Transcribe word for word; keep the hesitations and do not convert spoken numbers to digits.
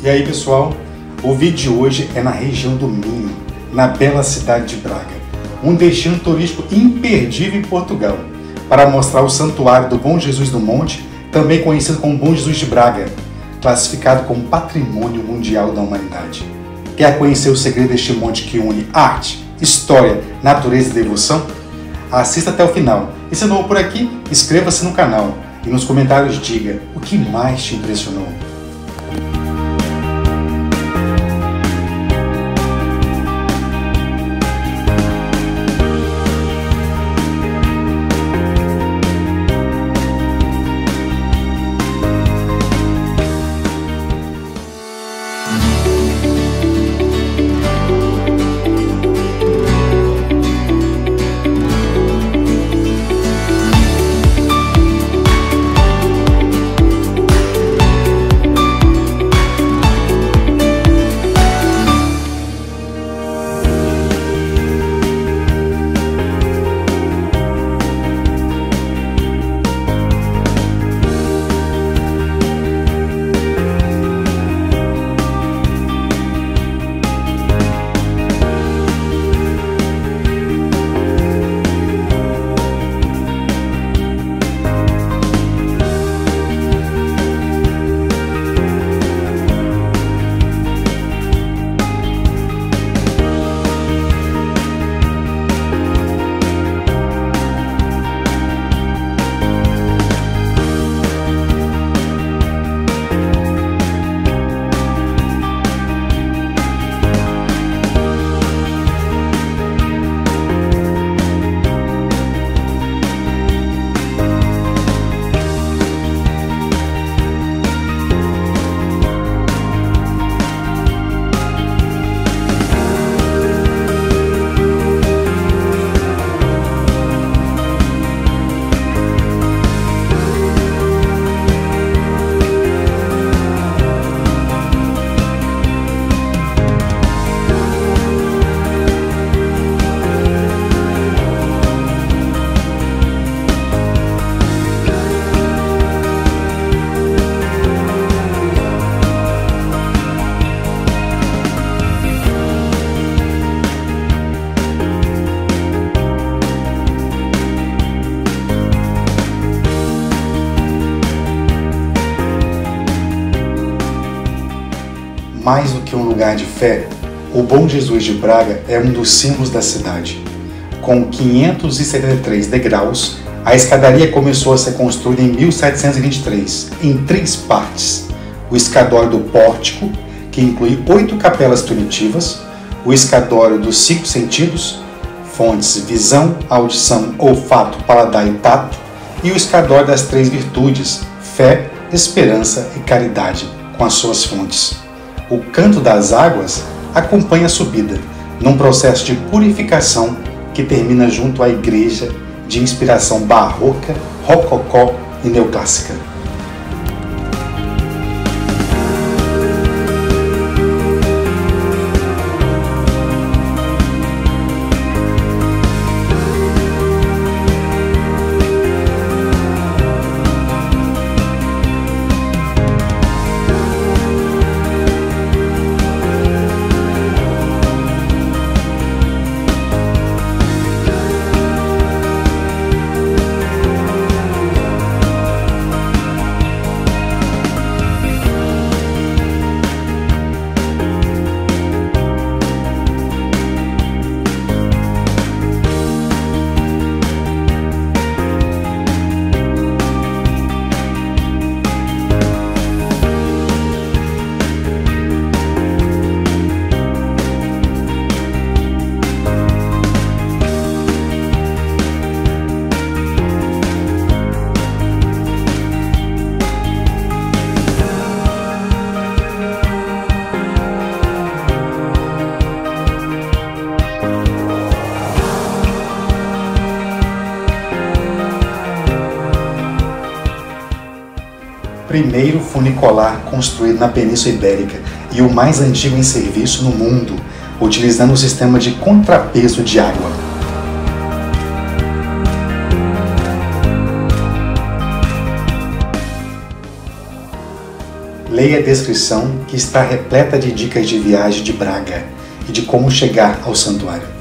E aí pessoal, o vídeo de hoje é na região do Minho, na bela cidade de Braga, um destino turístico imperdível em Portugal, para mostrar o Santuário do Bom Jesus do Monte, também conhecido como Bom Jesus de Braga, classificado como Patrimônio Mundial da Humanidade. Quer conhecer o segredo deste monte que une arte, história, natureza e devoção? Assista até o final. E se novo por aqui, inscreva-se no canal e nos comentários diga o que mais te impressionou. Mais do que um lugar de fé, o Bom Jesus de Braga é um dos símbolos da cidade. Com quinhentos e setenta e três degraus, a escadaria começou a ser construída em mil setecentos e vinte e três, em três partes. O escadório do pórtico, que inclui oito capelas primitivas, o escadório dos cinco sentidos, fontes visão, audição, olfato, paladar e tato, e o escadório das três virtudes, fé, esperança e caridade, com as suas fontes. O canto das águas acompanha a subida, num processo de purificação que termina junto à igreja de inspiração barroca, rococó e neoclássica. Primeiro funicular construído na Península Ibérica e o mais antigo em serviço no mundo, utilizando um sistema de contrapeso de água. leia a descrição que está repleta de dicas de viagem de Braga e de como chegar ao santuário.